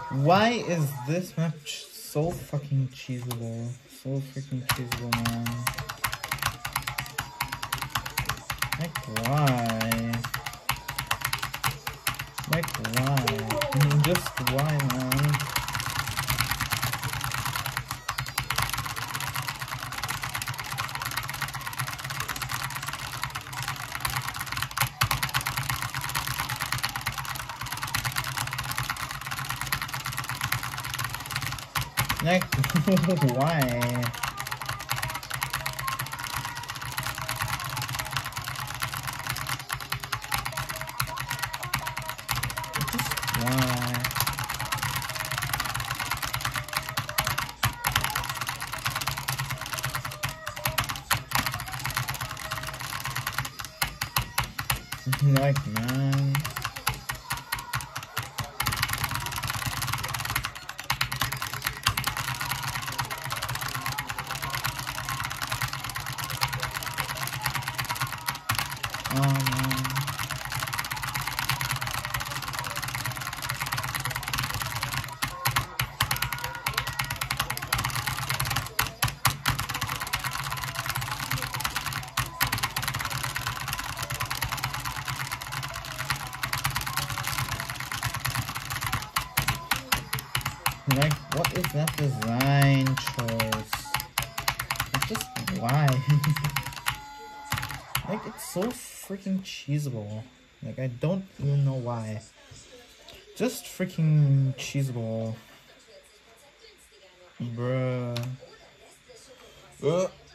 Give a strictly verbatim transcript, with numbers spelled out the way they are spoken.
Why is this map so fucking cheesable? So freaking cheesable, man. Like, why? Like, why? I mean, just why, man? Like, why? Just why? Like, man. Oh, man. Like, what is that design choice? It's just why? Like, it's so freaking cheesable. Like, I don't even know why. Just freaking cheesable. Bruh. Uh.